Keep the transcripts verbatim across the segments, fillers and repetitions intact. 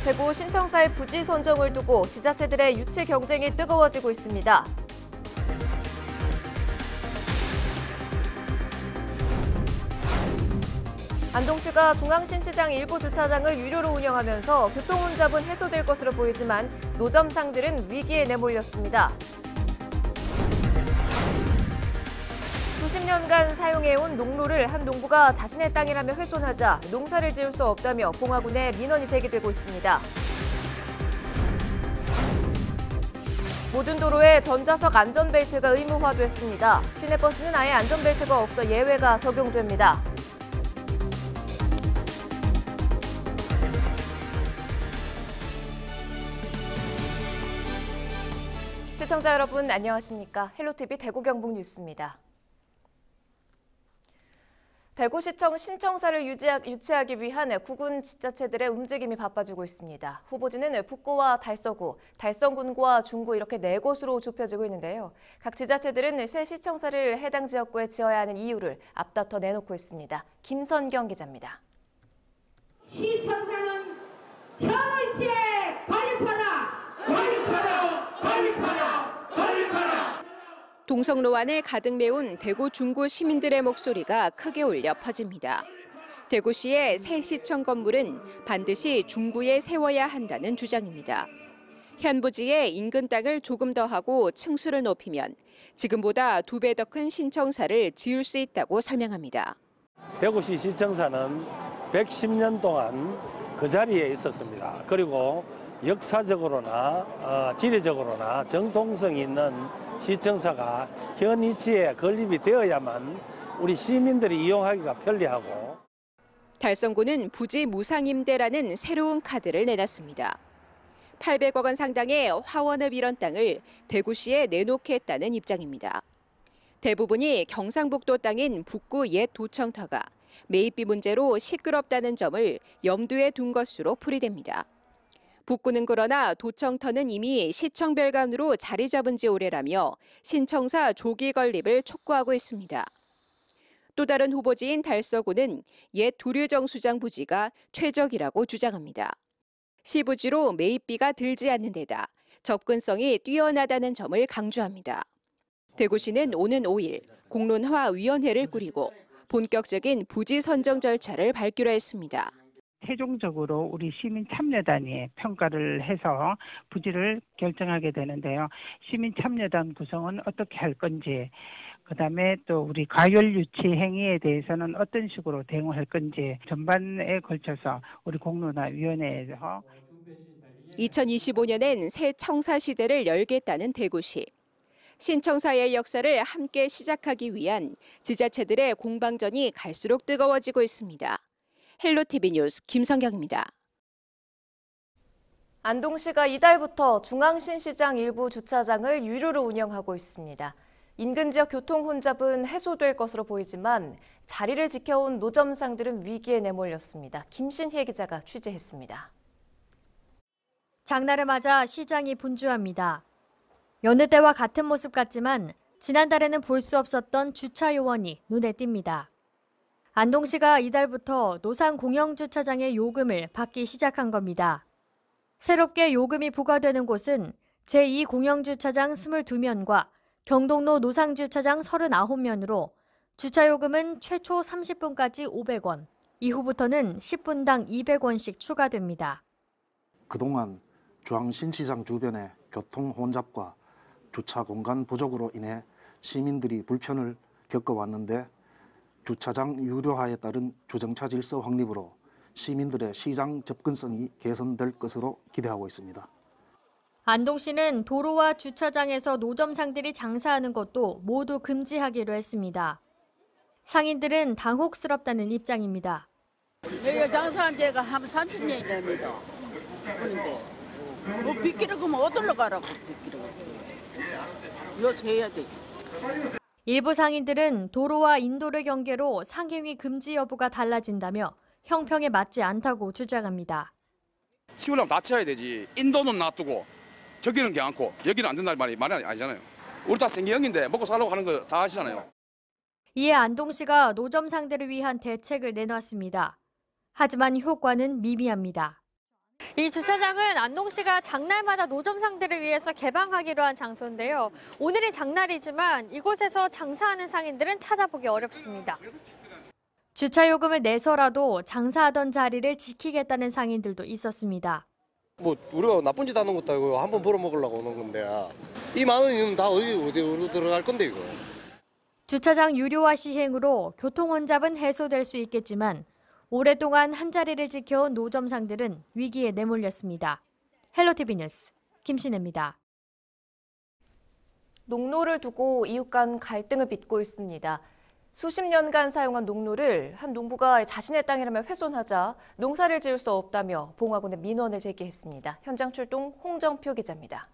대구 신청사의 부지 선정을 두고 지자체들의 유치 경쟁이 뜨거워지고 있습니다. 안동시가 중앙신시장 일부 주차장을 유료로 운영하면서 교통혼잡은 해소될 것으로 보이지만 노점상들은 위기에 내몰렸습니다. 수십 년간 사용해온 농로를 한 농부가 자신의 땅이라며 훼손하자 농사를 지을 수 없다며 봉화군에 민원이 제기되고 있습니다. 모든 도로에 전좌석 안전벨트가 의무화됐습니다. 시내버스는 아예 안전벨트가 없어 예외가 적용됩니다. 시청자 여러분 안녕하십니까? 헬로티비 대구 경북 뉴스입니다. 대구시청 신청사를 유치하기 위한 구군 지자체들의 움직임이 바빠지고 있습니다. 후보지는 북구와 달서구, 달성군과 중구 이렇게 네 곳으로 좁혀지고 있는데요. 각 지자체들은 새 시청사를 해당 지역구에 지어야 하는 이유를 앞다퉈 내놓고 있습니다. 김선경 기자입니다. 시청사는 현원시에 건립하라! 건립하라! 건립하라! 건립하라! 동성로안을 가득 메운 대구 중구 시민들의 목소리가 크게 울려 퍼집니다. 대구시의 새 시청 건물은 반드시 중구에 세워야 한다는 주장입니다. 현 부지에 인근 땅을 조금 더 하고 층수를 높이면 지금보다 두 배 더 큰 신청사를 지을 수 있다고 설명합니다. 대구시 시청사는 백십 년 동안 그 자리에 있었습니다. 그리고 역사적으로나 어, 지리적으로나 정통성이 있는 시청사가 현 위치에 건립이 되어야만 우리 시민들이 이용하기가 편리하고. 달성구는 부지 무상임대라는 새로운 카드를 내놨습니다. 팔백억 원 상당의 화원읍 이런 땅을 대구시에 내놓겠다는 입장입니다. 대부분이 경상북도 땅인 북구 옛 도청터가 매입비 문제로 시끄럽다는 점을 염두에 둔 것으로 풀이됩니다. 북구는 그러나 도청터는 이미 시청 별관으로 자리 잡은 지 오래라며 신청사 조기 건립을 촉구하고 있습니다. 또 다른 후보지인 달서구는 옛 두류정수장 부지가 최적이라고 주장합니다. 시부지로 매입비가 들지 않는 데다 접근성이 뛰어나다는 점을 강조합니다. 대구시는 오는 오 일 공론화위원회를 꾸리고 본격적인 부지 선정 절차를 밟기로 했습니다. 최종적으로 우리 시민 참여단이 평가를 해서 부지를 결정하게 되는데요. 시민 참여단 구성은 어떻게 할 건지, 그다음에 또 우리 가열 유치 행위에 대해서는 어떤 식으로 대응할 건지 전반에 걸쳐서 우리 공론화위원회에서 이천이십오 년엔 새 청사 시대를 열겠다는 대구시. 신청사의 역사를 함께 시작하기 위한 지자체들의 공방전이 갈수록 뜨거워지고 있습니다. 헬로티비 뉴스 김성경입니다. 안동시가 이달부터 중앙신시장 일부 주차장을 유료로 운영하고 있습니다. 인근 지역 교통 혼잡은 해소될 것으로 보이지만 자리를 지켜온 노점상들은 위기에 내몰렸습니다. 김신혜 기자가 취재했습니다. 장날을 맞아 시장이 분주합니다. 여느 때와 같은 모습 같지만 지난달에는 볼 수 없었던 주차 요원이 눈에 띕니다. 안동시가 이달부터 노상 공영주차장의 요금을 받기 시작한 겁니다. 새롭게 요금이 부과되는 곳은 제이 공영주차장 이십이 면과 경동로 노상주차장 삼십구 면으로 주차요금은 최초 삼십 분까지 오백 원, 이후부터는 십 분당 이백 원씩 추가됩니다. 그동안 중앙신시장 주변의 교통 혼잡과 주차 공간 부족으로 인해 시민들이 불편을 겪어왔는데 주차장 유료화에 따른 주정차 질서 확립으로 시민들의 시장 접근성이 개선될 것으로 기대하고 있습니다. 안동시는 도로와 주차장에서 노점상들이 장사하는 것도 모두 금지하기로 했습니다. 상인들은 당혹스럽다는 입장입니다. 여기 장사한 지가 한 삼십 년이 됩니다. 그런데 뭐 빗기를 그러면 어디로 가라고 빗기를 요새 해야 되지. 일부 상인들은 도로와 인도를 경계로 상행위 금지 여부가 달라진다며 형평에 맞지 않다고 주장합니다. 시골하면 다 쳐야 되지. 인도는 놔두고 저기는 괜찮고 여기는 안 된다는 말이 말이 아니잖아요. 우리 다 생계형인데 먹고 살려고 하는 거 다 아시잖아요. 이에 안동시가 노점상들을 위한 대책을 내놨습니다. 하지만 효과는 미미합니다. 이 주차장은 안동시가 장날마다 노점상들을 위해서 개방하기로 한 장소인데요. 오늘이 장날이지만 이곳에서 장사하는 상인들은 찾아보기 어렵습니다. 주차 요금을 내서라도 장사하던 자리를 지키겠다는 상인들도 있었습니다. 뭐 우리가 나쁜 짓 하는 것도 아니고 한번 벌어먹으려고 오는 건데 이 많은 이유는 다 어디 어디로 들어갈 건데 이거. 주차장 유료화 시행으로 교통 혼잡은 해소될 수 있겠지만 오랫동안 한 자리를 지켜온 노점상들은 위기에 내몰렸습니다. 헬로티비 뉴스 김신혜입니다. 농로를 두고 이웃 간 갈등을 빚고 있습니다. 수십 년간 사용한 농로를 한 농부가 자신의 땅이라며 훼손하자 농사를 지을 수 없다며 봉화군에 민원을 제기했습니다. 현장 출동 홍정표 기자입니다.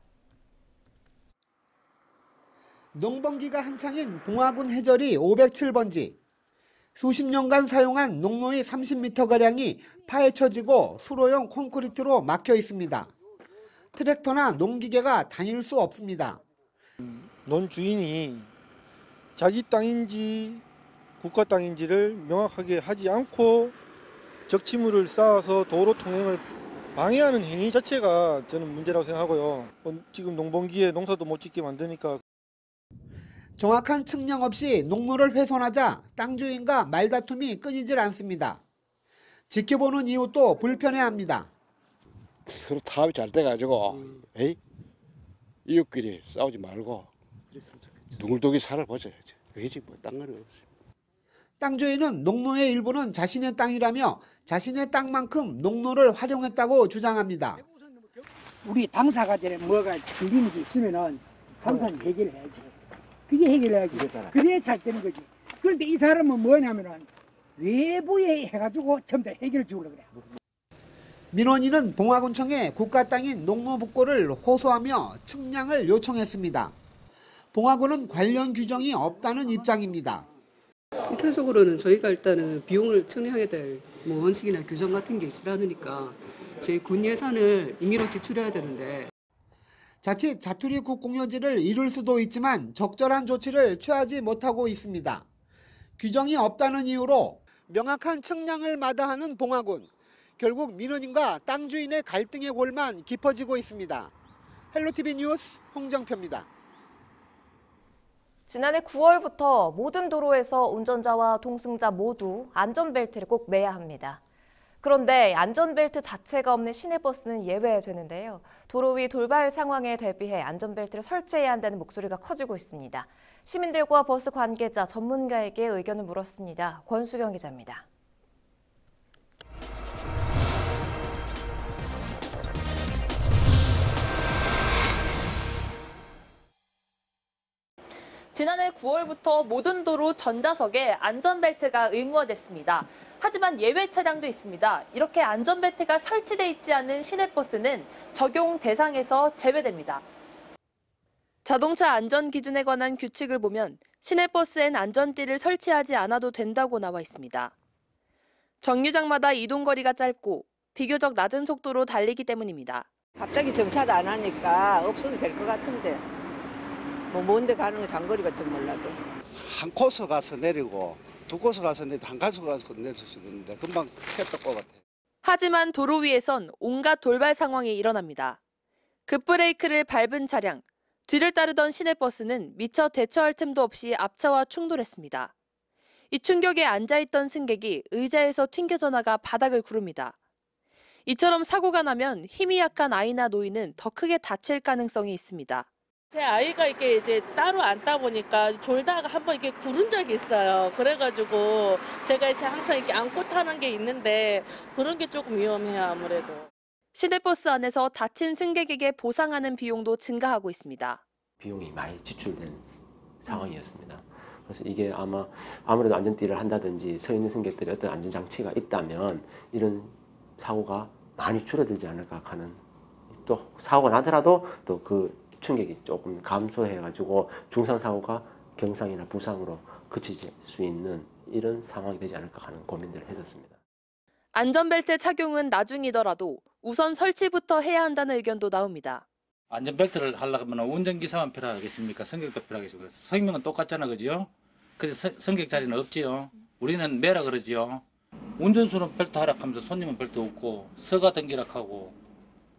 농번기가 한창인 봉화군 해저리 오백칠 번지. 수십 년간 사용한 농로의 삼십 미터가량이 파헤쳐지고 수로용 콘크리트로 막혀 있습니다. 트랙터나 농기계가 다닐 수 없습니다. 논 주인이 자기 땅인지 국가 땅인지를 명확하게 하지 않고 적치물을 쌓아서 도로 통행을 방해하는 행위 자체가 저는 문제라고 생각하고요. 지금 농번기에 농사도 못 짓게 만드니까. 정확한 측량 없이 농로를 훼손하자 땅 주인과 말다툼이 끊이질 않습니다. 지켜보는 이웃도 불편해합니다. 서로 타협이 잘 돼가지고 에이? 이웃끼리 싸우지 말고 둥글둥글 살아보자야지. 그게지 뭐 딴 거는 없어요. 땅 주인은 농로의 일부는 자신의 땅이라며 자신의 땅만큼 농로를 활용했다고 주장합니다. 우리 당사가 전에 뭐가 들리는 게 있으면은 당사는 해결을 해야지. 그게 해결해야지. 그래야 잘 되는 거지. 그런데 이 사람은 뭐냐면은 외부에 해가지고 전부 다 해결을 주려고 그래. 민원인은 봉화군청에 국가 땅인 농로 복구를 호소하며 측량을 요청했습니다. 봉화군은 관련 규정이 없다는 입장입니다. 일차적으로는 저희가 일단은 비용을 측량해야 될 뭐 원칙이나 규정 같은 게 있지 않으니까 저희 군 예산을 임의로 지출해야 되는데 자칫 자투리 국공유지를 이룰 수도 있지만 적절한 조치를 취하지 못하고 있습니다. 규정이 없다는 이유로 명확한 측량을 마다하는 봉화군. 결국 민원인과 땅 주인의 갈등의 골만 깊어지고 있습니다. 헬로티비 뉴스 홍정표입니다. 지난해 구월부터 모든 도로에서 운전자와 동승자 모두 안전벨트를 꼭 매야 합니다. 그런데 안전벨트 자체가 없는 시내버스는 예외되는데요. 도로 위 돌발 상황에 대비해 안전벨트를 설치해야 한다는 목소리가 커지고 있습니다. 시민들과 버스 관계자, 전문가에게 의견을 물었습니다. 권수경 기자입니다. 지난해 구월부터 모든 도로 전자석에 안전벨트가 의무화됐습니다. 하지만 예외 차량도 있습니다. 이렇게 안전벨트가 설치돼 있지 않은 시내버스는 적용 대상에서 제외됩니다. 자동차 안전 기준에 관한 규칙을 보면 시내버스엔 안전띠를 설치하지 않아도 된다고 나와 있습니다. 정류장마다 이동거리가 짧고 비교적 낮은 속도로 달리기 때문입니다. 갑자기 정차를 안 하니까 없어도 될 것 같은데 뭐 먼데 가는 거 장거리 같은 몰라도 한 코스 가서 내리고 두 코스 가서 내리고 한 가서 가서 내릴 수도 있는데 금방 했다 것 같아. 하지만 도로 위에선 온갖 돌발 상황이 일어납니다. 급브레이크를 밟은 차량, 뒤를 따르던 시내버스는 미처 대처할 틈도 없이 앞차와 충돌했습니다. 이 충격에 앉아있던 승객이 의자에서 튕겨져 나가 바닥을 구릅니다. 이처럼 사고가 나면 힘이 약한 아이나 노인은 더 크게 다칠 가능성이 있습니다. 제 아이가 이렇게 이제 따로 앉다 보니까 졸다가 한번 이렇게 구른 적이 있어요. 그래가지고 제가 이제 항상 이렇게 안고 타는 게 있는데 그런 게 조금 위험해요, 아무래도. 시내버스 안에서 다친 승객에게 보상하는 비용도 증가하고 있습니다. 비용이 많이 지출된 상황이었습니다. 그래서 이게 아마 아무래도 안전띠를 한다든지 서 있는 승객들이 어떤 안전장치가 있다면 이런 사고가 많이 줄어들지 않을까 하는, 또 사고가 나더라도 또 그 충격이 조금 감소해가지고 중상사고가 경상이나 부상으로 그칠 수 있는 이런 상황이 되지 않을까 하는 고민들을 했었습니다. 안전벨트 착용은 나중이더라도 우선 설치부터 해야 한다는 의견도 나옵니다. 안전벨트를 하려면 운전기사만 필요하겠습니까? 승객도 필요하겠습니까? 성명은 똑같잖아, 그죠? 그래서 승객 자리는 없지요. 우리는 매라 그러지요. 운전수는 벨트 하락하면서 손님은 벨트 없고 서가 던기락하고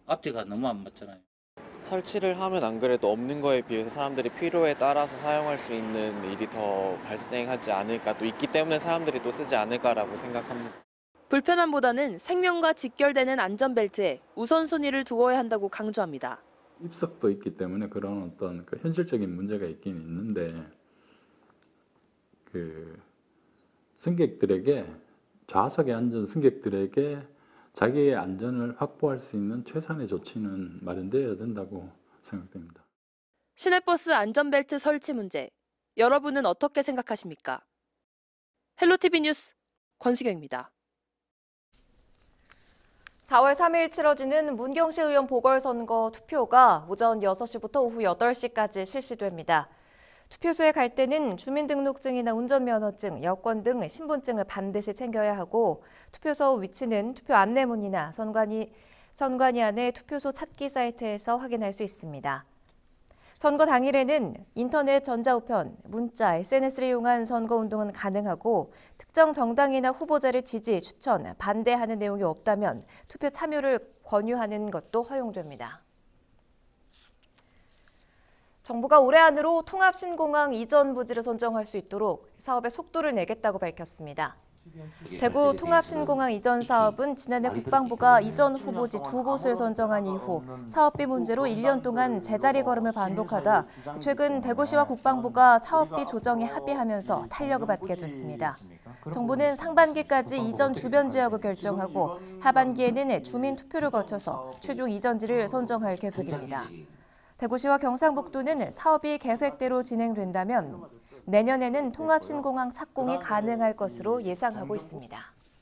앞뒤가 너무 안 맞잖아요. 설치를 하면 안 그래도 없는 거에 비해서 사람들이 필요에 따라서 사용할 수 있는 일이 더 발생하지 않을까, 또 있기 때문에 사람들이 또 쓰지 않을까라고 생각합니다. 불편함보다는 생명과 직결되는 안전벨트에 우선순위를 두어야 한다고 강조합니다. 입석도 있기 때문에 그런 어떤 그 현실적인 문제가 있긴 있는데 그 승객들에게 좌석에 앉은 승객들에게 자기의 안전을 확보할 수 있는 최선의 조치는 마련되어야 된다고 생각됩니다. 시내버스 안전벨트 설치 문제, 여러분은 어떻게 생각하십니까? 헬로티비 뉴스 권시경입니다. 사월 삼일 치러지는 문경시 의원 보궐선거 투표가 오전 여섯 시부터 오후 여덟 시까지 실시됩니다. 투표소에 갈 때는 주민등록증이나 운전면허증, 여권 등 신분증을 반드시 챙겨야 하고 투표소 위치는 투표 안내문이나 선관위, 선관위 안의 투표소 찾기 사이트에서 확인할 수 있습니다. 선거 당일에는 인터넷 전자우편, 문자, 에스엔에스를 이용한 선거운동은 가능하고 특정 정당이나 후보자를 지지, 추천, 반대하는 내용이 없다면 투표 참여를 권유하는 것도 허용됩니다. 정부가 올해 안으로 통합신공항 이전 부지를 선정할 수 있도록 사업의 속도를 내겠다고 밝혔습니다. 대구 통합신공항 이전 사업은 지난해 국방부가 이전 후보지 두 곳을 선정한 이후 사업비 문제로 일 년 동안 제자리 걸음을 반복하다 최근 대구시와 국방부가 사업비 조정에 합의하면서 탄력을 받게 됐습니다. 정부는 상반기까지 이전 주변 지역을 결정하고 하반기에는 주민 투표를 거쳐서 최종 이전지를 선정할 계획입니다. 대구시와 경상북도는 사업이 계획대로 진행된다면 내년에는 통합신공항 착공이 가능할 것으로 예상하고 있습니다.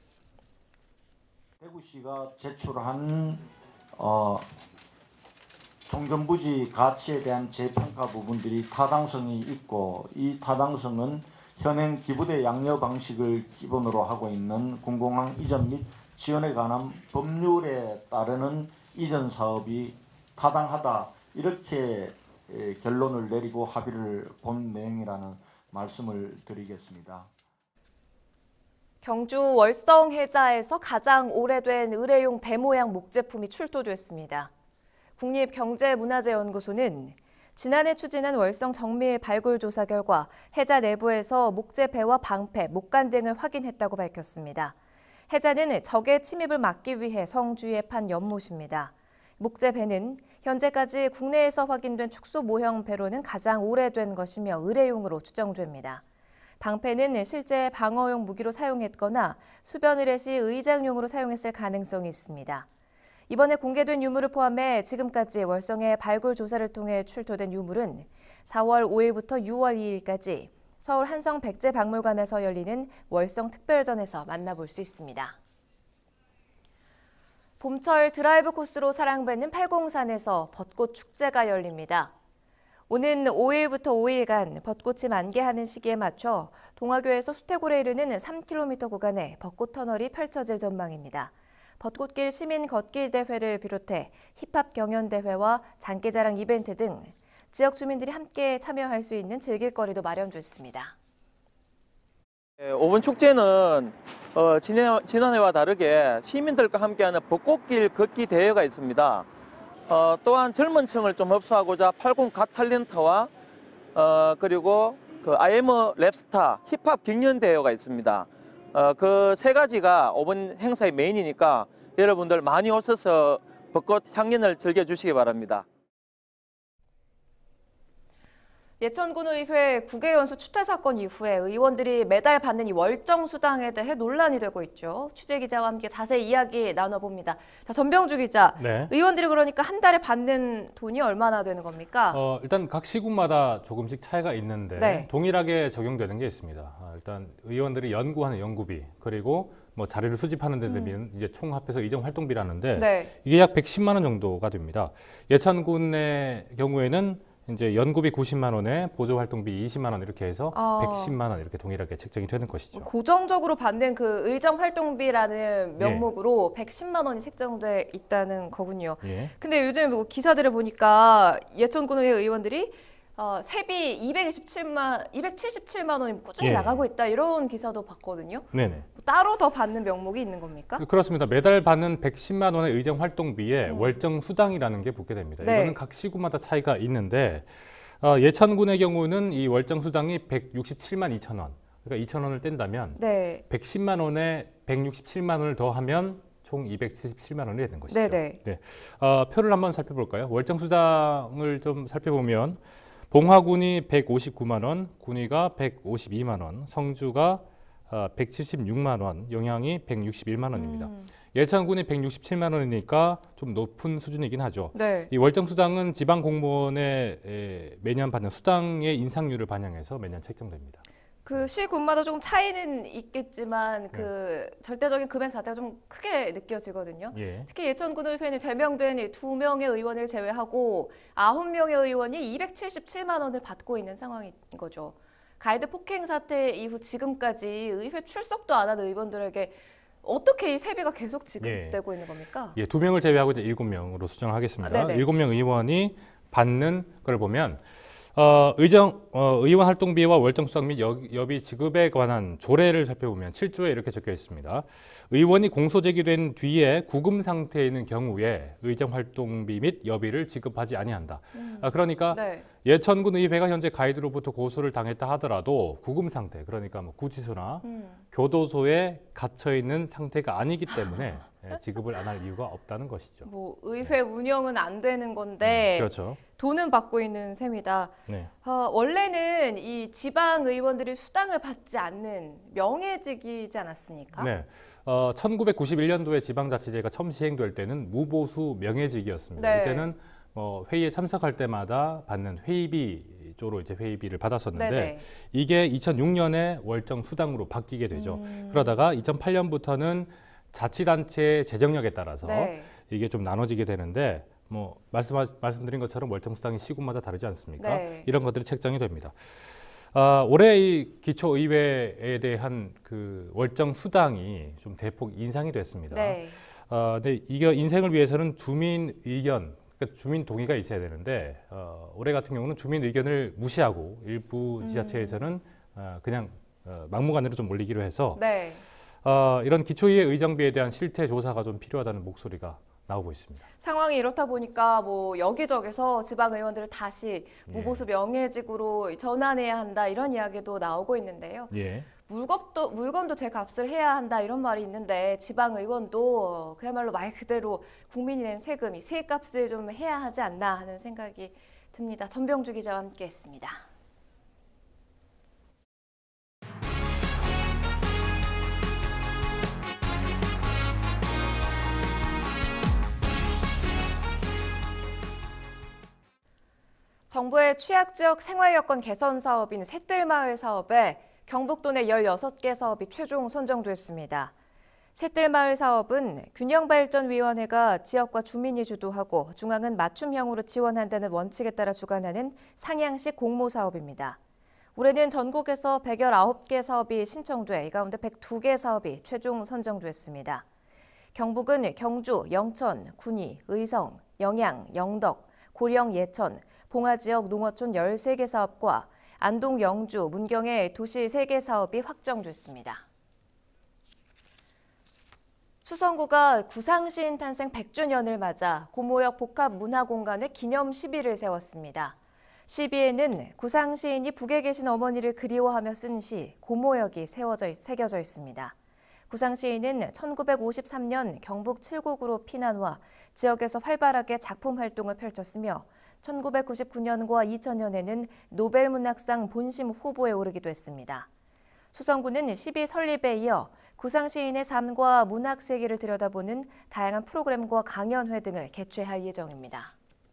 대구시가 제출한 어, 종전부지 가치에 대한 재평가 부분들이 타당성이 있고 이 타당성은 현행 기부대 양려 방식을 기본으로 하고 있는 군공항 이전 및 지원에 관한 법률에 따르는 이전 사업이 타당하다. 이렇게 결론을 내리고 합의를 본 내용이라는 말씀을 드리겠습니다. 경주 월성 해자에서 가장 오래된 의뢰용 배 모양 목제품이 출토됐습니다. 국립경제문화재연구소는 지난해 추진한 월성 정밀 발굴 조사 결과 해자 내부에서 목재배와 방패, 목관 등을 확인했다고 밝혔습니다. 해자는 적의 침입을 막기 위해 성주에 판 연못입니다. 목재배는 현재까지 국내에서 확인된 축소 모형 배로는 가장 오래된 것이며 의뢰용으로 추정됩니다. 방패는 실제 방어용 무기로 사용했거나 수변 의뢰 시 의장용으로 사용했을 가능성이 있습니다. 이번에 공개된 유물을 포함해 지금까지 월성의 발굴 조사를 통해 출토된 유물은 사월 오일부터 유월 이일까지 서울 한성백제박물관에서 열리는 월성 특별전에서 만나볼 수 있습니다. 봄철 드라이브 코스로 사랑받는 팔공산에서 벚꽃 축제가 열립니다. 오는 오일부터 오일간 벚꽃이 만개하는 시기에 맞춰 동화교에서 수태골에 이르는 삼 킬로미터 구간에 벚꽃 터널이 펼쳐질 전망입니다. 벚꽃길 시민 걷길 대회를 비롯해 힙합 경연 대회와 장기자랑 이벤트 등 지역 주민들이 함께 참여할 수 있는 즐길거리도 마련됐습니다. 오번 축제는 어, 지난, 지난해와 다르게 시민들과 함께하는 벚꽃길 걷기 대회가 있습니다. 어, 또한 젊은 층을 좀 흡수하고자 팔공 갓 탤런트와 어, 그리고 그 아이엠 랩스타 힙합 경연 대회가 있습니다. 어, 그 세 가지가 이번 행사의 메인이니까 여러분들 많이 오셔서 벚꽃 향연을 즐겨주시기 바랍니다. 예천군의회 국외연수 추태 사건 이후에 의원들이 매달 받는 이 월정 수당에 대해 논란이 되고 있죠. 취재 기자와 함께 자세히 이야기 나눠봅니다. 자, 전병주 기자, 네. 의원들이 그러니까 한 달에 받는 돈이 얼마나 되는 겁니까? 어, 일단 각 시군마다 조금씩 차이가 있는데 네. 동일하게 적용되는 게 있습니다. 아, 일단 의원들이 연구하는 연구비 그리고 뭐 자료를 수집하는 데 대비는 음. 이제 총 합해서 이정 활동비라는데 네. 이게 약 백십만 원 정도가 됩니다. 예천군의 경우에는 이제 연구비 구십만 원에 보조 활동비 이십만 원 이렇게 해서 아. 백십만 원 이렇게 동일하게 책정이 되는 것이죠. 고정적으로 받는 그 의정 활동비라는 명목으로 예. 백십만 원이 책정돼 있다는 거군요. 예. 근데 요즘 뭐 기사들을 보니까 예천군의회 의원들이 어, 세비 이백이십칠만, 이백칠십칠만 원이 꾸준히 예. 나가고 있다 이런 기사도 봤거든요. 네네. 따로 더 받는 명목이 있는 겁니까? 그렇습니다. 매달 받는 백십만 원의 의정 활동비에 음. 월정 수당이라는 게 붙게 됩니다. 네. 이거는 각 시군마다 차이가 있는데 어, 예천군의 경우는 이 월정 수당이 백육십칠만 이천 원. 그러니까 이천 원을 뗀다면 네. 백십만 원에 백육십칠만 원을 더하면 총 이백칠십칠만 원이 되는 것이죠. 네네. 네. 어, 표를 한번 살펴볼까요? 월정 수당을 좀 살펴보면 봉화군이 백오십구만 원, 군위가 백오십이만 원, 성주가 백칠십육만 원, 영양이 백육십일만 원입니다. 음. 예천군이 백육십칠만 원이니까 좀 높은 수준이긴 하죠. 네. 이 월정 수당은 지방 공무원의 매년 받는 수당의 인상률을 반영해서 매년 책정됩니다. 그 시군마다 조금 차이는 있겠지만 그 네. 절대적인 금액 자체가 좀 크게 느껴지거든요. 예. 특히 예천군의회는 제명된 두 명의 의원을 제외하고 아홉 명의 의원이 이백칠십칠만 원을 받고 있는 상황인 거죠. 가이드 폭행 사태 이후 지금까지 의회 출석도 안 하는 의원들에게 어떻게 이 세비가 계속 지급되고 예. 있는 겁니까? 예, 두 명을 제외하고 이제 일곱 명으로 수정하겠습니다. 아, 일곱 명 의원이 받는 걸 보면 어, 의정, 어, 의원 활동비와 월정 수당 및 여비 지급에 관한 조례를 살펴보면 칠 조에 이렇게 적혀 있습니다. 의원이 공소 제기된 뒤에 구금 상태에 있는 경우에 의정 활동비 및 여비를 지급하지 아니한다. 음. 아, 그러니까 네. 예천군 의회가 현재 가이드로부터 고소를 당했다 하더라도 구금 상태, 그러니까 뭐 구치소나 음. 교도소에 갇혀 있는 상태가 아니기 때문에 지급을 안 할 이유가 없다는 것이죠. 뭐 의회 운영은 안 되는 건데 음, 그렇죠. 돈은 받고 있는 셈이다. 네. 어, 원래는 이 지방 의원들이 수당을 받지 않는 명예직이지 않았습니까? 네. 어, 천구백구십일 년도에 지방자치제가 처음 시행될 때는 무보수 명예직이었습니다. 네. 이때는 뭐 회의에 참석할 때마다 받는 회의비 쪽으로 이제 회의비를 받았었는데 네네. 이게 이천육 년에 월정 수당으로 바뀌게 되죠. 음. 그러다가 이천팔 년부터는 자치단체의 재정력에 따라서 네. 이게 좀 나눠지게 되는데 뭐 말씀 말씀드린 것처럼 월정 수당이 시군마다 다르지 않습니까? 네. 이런 것들이 책정이 됩니다. 아, 올해 이 기초의회에 대한 그 월정 수당이 좀 대폭 인상이 됐습니다. 네. 아, 근데 이게 인상을 위해서는 주민 의견, 그러니까 주민 동의가 있어야 되는데 어, 올해 같은 경우는 주민 의견을 무시하고 일부 지자체에서는 음. 어, 그냥 어, 막무가내로 좀 올리기로 해서. 네. 어, 이런 기초의회 의정비에 대한 실태 조사가 좀 필요하다는 목소리가 나오고 있습니다. 상황이 이렇다 보니까 뭐 여기저기서 지방 의원들을 다시 무보수 명예직으로 전환해야 한다 이런 이야기도 나오고 있는데요. 예. 물건도 물건도 제 값을 해야 한다 이런 말이 있는데 지방 의원도 그야말로 말 그대로 국민이 낸 세금, 이 세값을 좀 해야 하지 않나 하는 생각이 듭니다. 전병주 기자와 함께했습니다. 정부의 취약지역 생활여건 개선 사업인 샛들마을 사업에 경북도 내 열여섯 개 사업이 최종 선정됐습니다. 샛들마을 사업은 균형발전위원회가 지역과 주민이 주도하고 중앙은 맞춤형으로 지원한다는 원칙에 따라 주관하는 상향식 공모사업입니다. 올해는 전국에서 백십구 개 사업이 신청돼 이 가운데 백두 개 사업이 최종 선정됐습니다. 경북은 경주, 영천, 군위, 의성, 영양, 영덕, 고령, 예천, 봉화 지역 농어촌 열세 개 사업과 안동, 영주, 문경의 도시 세 개 사업이 확정됐습니다. 수성구가 구상시인 탄생 백 주년을 맞아 고모역 복합문화공간에 기념 시비를 세웠습니다. 시비에는 구상시인이 북에 계신 어머니를 그리워하며 쓴 시 고모역이 세워져, 새겨져 있습니다. 구상시인은 천구백오십삼 년 경북 칠곡으로 피난와 지역에서 활발하게 작품 활동을 펼쳤으며 천구백구십구 년과 이천 년에는 노벨문학상 본심 후보에 오르기도 했습니다. 수성구는 시비 설립에 이어 구상시인의 삶과 문학 세계를 들여다보는 다양한 프로그램과 강연회 등을 개최할 예정입니다.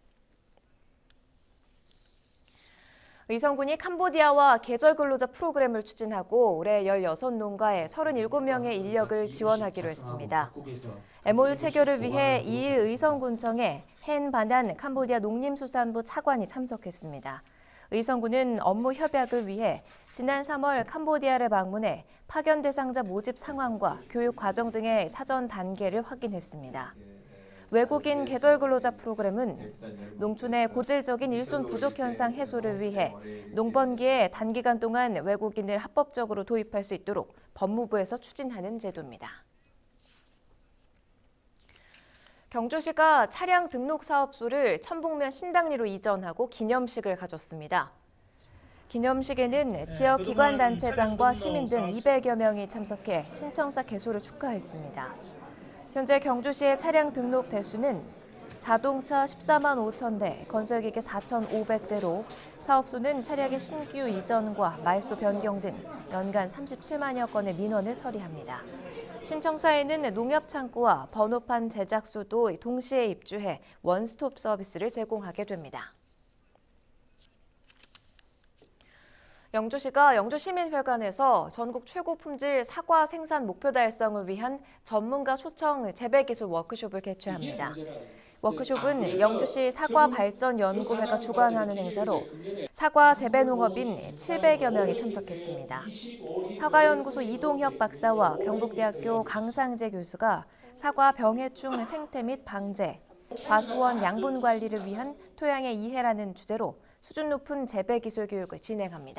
의성군이 캄보디아와 계절 근로자 프로그램을 추진하고 올해 열여섯 농가에 서른일곱 명의 인력을 지원하기로 했습니다. 엠오유 체결을 위해 이 일 의성군청에 헨 바난 캄보디아 농림수산부 차관이 참석했습니다. 의성군은 업무 협약을 위해 지난 삼월 캄보디아를 방문해 파견 대상자 모집 상황과 교육 과정 등의 사전 단계를 확인했습니다. 외국인 계절 근로자 프로그램은 농촌의 고질적인 일손 부족 현상 해소를 위해 농번기에 단기간 동안 외국인을 합법적으로 도입할 수 있도록 법무부에서 추진하는 제도입니다. 경주시가 차량 등록 사업소를 천북면 신당리로 이전하고 기념식을 가졌습니다. 기념식에는 지역 기관단체장과 시민 등 이백여 명이 참석해 신청사 개소를 축하했습니다. 현재 경주시의 차량 등록 대수는 자동차 십사만 오천 대, 건설기계 사천오백 대로 사업소는 차량의 신규 이전과 말소 변경 등 연간 삼십칠만여 건의 민원을 처리합니다. 신청사에는 농협창구와 번호판 제작소도 동시에 입주해 원스톱 서비스를 제공하게 됩니다. 영주시가 영주시민회관에서 전국 최고 품질 사과 생산 목표 달성을 위한 전문가 초청 재배기술 워크숍을 개최합니다. 워크숍은 영주시 사과발전연구회가 주관하는 행사로 사과 재배농업인 칠백여 명이 참석했습니다. 사과연구소 이동혁 박사와 경북대학교 강상재 교수가 사과 병해충 생태 및 방제, 과수원 양분 관리를 위한 토양의 이해라는 주제로 수준 높은 재배기술 교육을 진행합니다.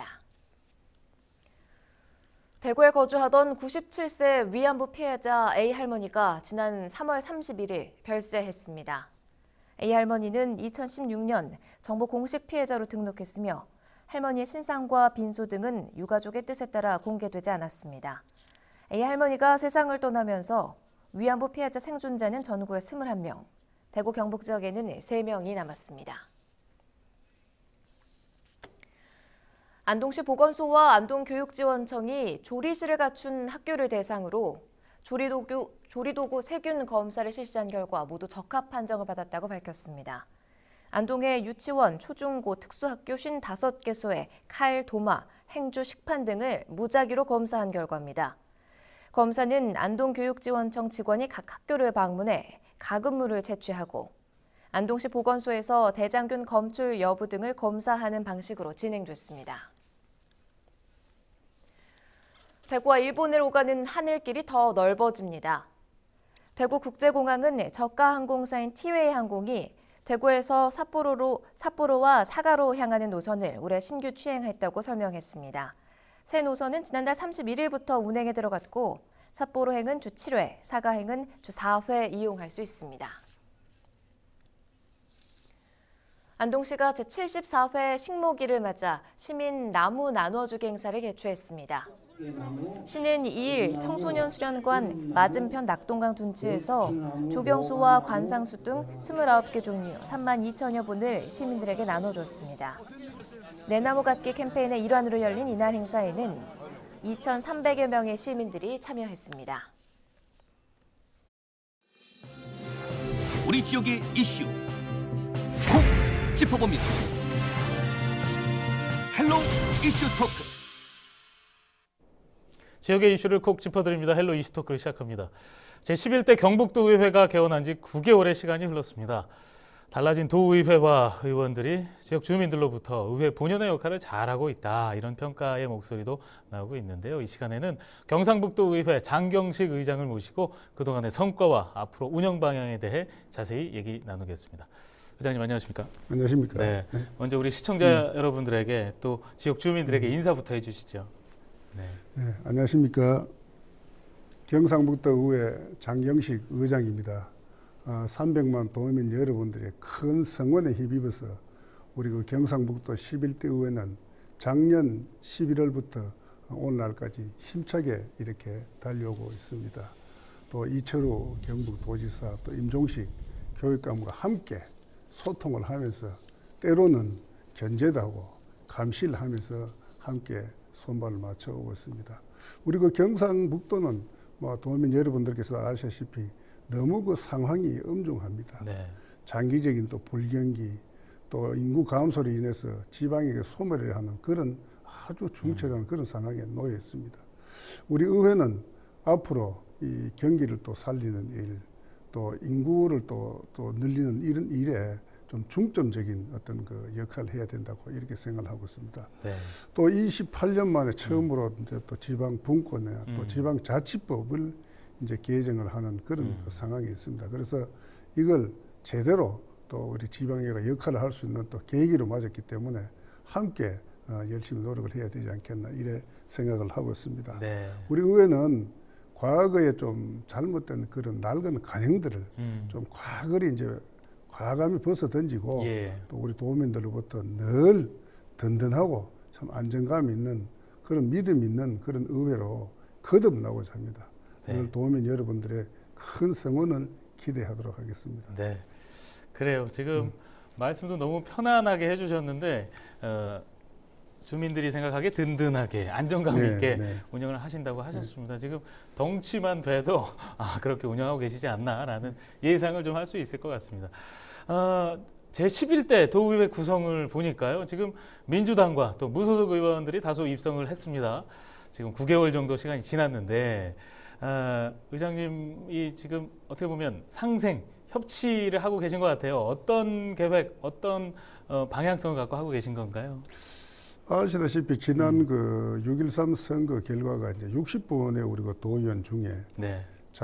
대구에 거주하던 구십칠 세 위안부 피해자 A 할머니가 지난 삼월 삼십일일 별세했습니다. A 할머니는 이천십육 년 정부 공식 피해자로 등록했으며 할머니의 신상과 빈소 등은 유가족의 뜻에 따라 공개되지 않았습니다. A 할머니가 세상을 떠나면서 위안부 피해자 생존자는 전국에 이십일 명, 대구 경북 지역에는 세 명이 남았습니다. 안동시 보건소와 안동교육지원청이 조리실을 갖춘 학교를 대상으로 조리도구, 조리도구 세균 검사를 실시한 결과 모두 적합 판정을 받았다고 밝혔습니다. 안동의 유치원, 초중고, 특수학교 오십오 개소에 칼, 도마, 행주, 식판 등을 무작위로 검사한 결과입니다. 검사는 안동교육지원청 직원이 각 학교를 방문해 가금물을 채취하고 안동시 보건소에서 대장균 검출 여부 등을 검사하는 방식으로 진행됐습니다. 대구와 일본을 오가는 하늘길이 더 넓어집니다. 대구국제공항은 저가 항공사인 티웨이 항공이 대구에서 삿포로로, 삿포로와 사가로 향하는 노선을 올해 신규 추행했다고 설명했습니다. 새 노선은 지난달 삼십일일부터 운행에 들어갔고 삿포로행은 주 칠 회, 사가행은 주 사 회 이용할 수 있습니다. 안동시가 제칠십사 회 식목일을 맞아 시민 나무 나눠주기 행사를 개최했습니다. 시는 이일 청소년 수련관 맞은편 낙동강 둔치에서 조경수와 관상수 등 이십구 개 종류 삼만 이천여 본을 시민들에게 나눠줬습니다. 내나무 갖기 캠페인의 일환으로 열린 이날 행사에는 이천삼백여 명의 시민들이 참여했습니다. 우리 지역의 이슈 콕 짚어봅니다. 헬로 이슈 토크. 지역의 이슈를 콕 짚어드립니다. 헬로 이슈토크를 시작합니다. 제십일 대 경북도의회가 개원한 지 구 개월의 시간이 흘렀습니다. 달라진 도의회와 의원들이 지역 주민들로부터 의회 본연의 역할을 잘하고 있다, 이런 평가의 목소리도 나오고 있는데요. 이 시간에는 경상북도의회 장경식 의장을 모시고 그동안의 성과와 앞으로 운영 방향에 대해 자세히 얘기 나누겠습니다. 의장님 안녕하십니까? 안녕하십니까? 네. 네. 먼저 우리 시청자 음. 여러분들에게 또 지역 주민들에게 인사부터 해주시죠. 네. 네, 안녕하십니까. 경상북도의회 장경식 의장입니다. 어, 삼백만 도민 여러분들의 큰 성원에 힘입어서 우리 그 경상북도 십일 대 의회는 작년 십일월부터 오늘날까지 힘차게 이렇게 달려오고 있습니다. 또 이철우 경북도지사, 또 임종식 교육감과 함께 소통을 하면서 때로는 견제도 하고 감시를 하면서 함께 손발을 맞춰오고 있습니다. 우리 그 경상북도는 뭐 도민 여러분들께서 아시다시피 너무 그 상황이 엄중합니다. 네. 장기적인 또 불경기, 또 인구 감소로 인해서 지방에게 소멸을 하는 그런 아주 중철한 음. 그런 상황에 놓여 있습니다. 우리 의회는 앞으로 이 경기를 또 살리는 일, 또 인구를 또, 또 늘리는 이런 일에 좀 중점적인 어떤 그 역할을 해야 된다고 이렇게 생각을 하고 있습니다. 네. 또 이십팔 년 만에 처음으로 음. 이제 또 지방 분권에 음. 또 지방 자치법을 이제 개정을 하는 그런 음. 그 상황이 있습니다. 그래서 이걸 제대로 또 우리 지방의회가 역할을 할 수 있는 또 계기로 맞았기 때문에 함께 어, 열심히 노력을 해야 되지 않겠나 이래 생각을 하고 있습니다. 네. 우리 의회는 과거에 좀 잘못된 그런 낡은 관행들을 음. 좀 과거리 이제 과감히 벗어 던지고 예. 또 우리 도민들로부터 늘 든든하고 참 안정감 있는 그런 믿음 있는 그런 의회로 거듭나고자 합니다. 네. 늘 도민 여러분들의 큰 성원을 기대하도록 하겠습니다. 네, 그래요. 지금 음. 말씀도 너무 편안하게 해주셨는데 어, 주민들이 생각하기에 든든하게 안정감 네, 있게 네. 운영을 하신다고 하셨습니다. 네. 지금 덩치만 봬도 아 그렇게 운영하고 계시지 않나라는 예상을 좀 할 수 있을 것 같습니다. 어, 제십일 대 도의회 구성을 보니까요. 지금 민주당과 또 무소속 의원들이 다수 입성을 했습니다. 지금 구 개월 정도 시간이 지났는데 어, 의장님이 지금 어떻게 보면 상생, 협치를 하고 계신 것 같아요. 어떤 계획, 어떤 어, 방향성을 갖고 하고 계신 건가요? 아시다시피 지난 음. 그 육 일삼 선거 결과가 이제 육십 분의 우리가 도의원 중에 네.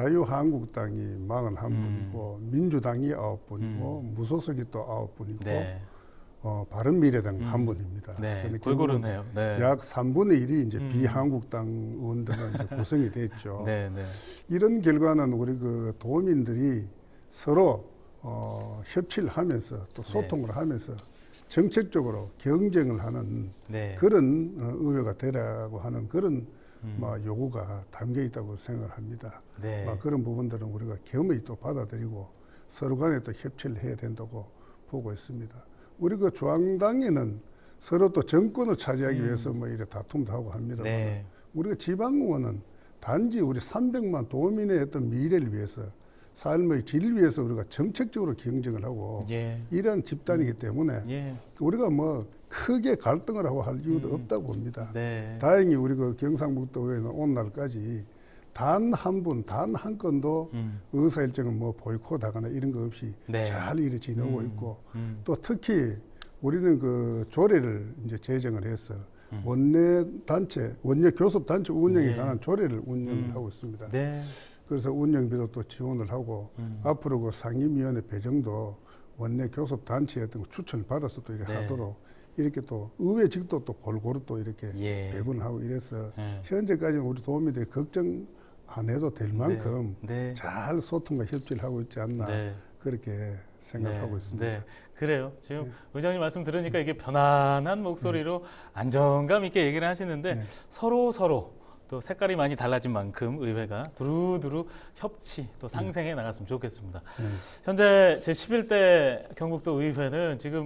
자유한국당이 사십일 음. 분이고 민주당이 아홉 분이고 음. 무소속이 또 아홉 분이고 네. 어, 바른미래당 음. 한 분입니다. 네. 그런데 골고루네요. 네. 약 삼분의 일이 이제 음. 비한국당 의원들은 이제 구성이 됐죠. 네, 네. 이런 결과는 우리 그 도민들이 서로 어, 협치를 하면서 또 소통을 네. 하면서 정책적으로 경쟁을 하는 네. 그런 어, 의회가 되라고 하는 그런 음. 막 요구가 담겨 있다고 생각을 합니다. 네. 막 그런 부분들은 우리가 겸허히 또 받아들이고 서로 간에 또 협치를 해야 된다고 보고 있습니다. 우리 그 중앙당에는 서로 또 정권을 차지하기 음. 위해서 뭐 이래 다툼도 하고 합니다만 네. 우리가 지방의원은 단지 우리 삼백만 도민의 어떤 미래를 위해서 삶의 질을 위해서 우리가 정책적으로 경쟁을 하고 예. 이런 집단이기 때문에 예. 우리가 뭐 크게 갈등을 하고 할 이유도 음. 없다고 봅니다. 네. 다행히 우리 그 경상북도의회는 오늘날까지 단 한 분, 단 한 건도 음. 의사일정을 뭐 보이콧하거나 이런 거 없이 네. 잘 일이 지내고 음. 있고 음. 또 특히 우리는 그 조례를 이제 제정을 해서 음. 원내 단체, 원내 교섭 단체 운영에 네. 관한 조례를 운영을 음. 하고 있습니다. 네. 그래서 운영비도 또 지원을 하고 음. 앞으로 그 상임위원회 배정도 원내 교섭 단체의 어떤 추천을 받아서 또 이렇게 네. 하도록 이렇게 또 의회직도 또 골고루 또 이렇게 예. 배분을 하고 이래서 예. 현재까지는 우리 도민들이 걱정 안 해도 될 만큼 네. 네. 잘 소통과 협치를 하고 있지 않나 네. 그렇게 생각하고 네. 있습니다. 네. 그래요. 지금 네. 의장님 말씀 들으니까 이게 편안한 목소리로 네. 안정감 있게 얘기를 하시는데 네. 서로 서로 또 색깔이 많이 달라진 만큼 의회가 두루두루 협치 또 상생해 나갔으면 좋겠습니다. 네. 현재 제십일 대 경북도 의회는 지금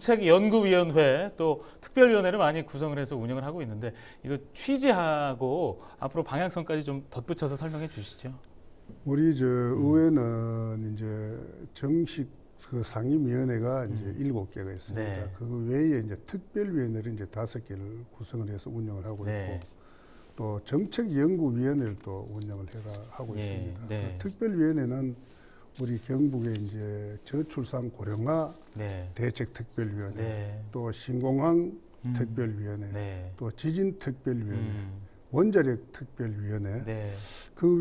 정책연구위원회 또 특별위원회를 많이 구성을 해서 운영을 하고 있는데 이거 취지하고 앞으로 방향성까지 좀 덧붙여서 설명해 주시죠. 우리 저 의회는 이제 정식 그 상임위원회가 이제 음. 일곱 개가 있습니다. 네. 그 외에 이제 특별위원회를 이제 다섯 개를 구성을 해서 운영을 하고 네. 있고 또 정책연구위원회를 또 운영을 해가 하고 예. 있습니다. 네. 그 특별위원회는 우리 경북의 이제 저출산 고령화 네. 대책특별위원회, 네. 또 신공항 음. 특별위원회, 네. 또 지진특별위원회, 음. 원자력 특별위원회, 네. 그